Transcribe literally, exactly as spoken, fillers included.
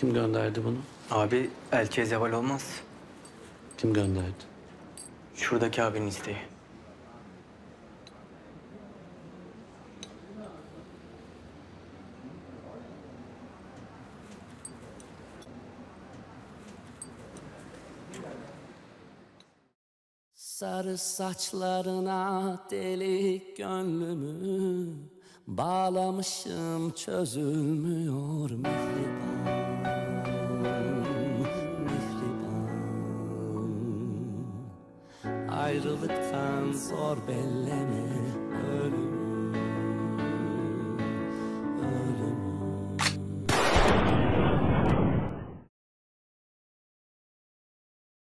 Kim gönderdi bunu? Abi elçiye zeval olmaz. Kim gönderdi? Şuradaki abinin isteği. Sarı saçlarına delik gönlümü bağlamışım, çözülmüyor mihriban, mihriban. Ayrılıktan zor belleme ölüm.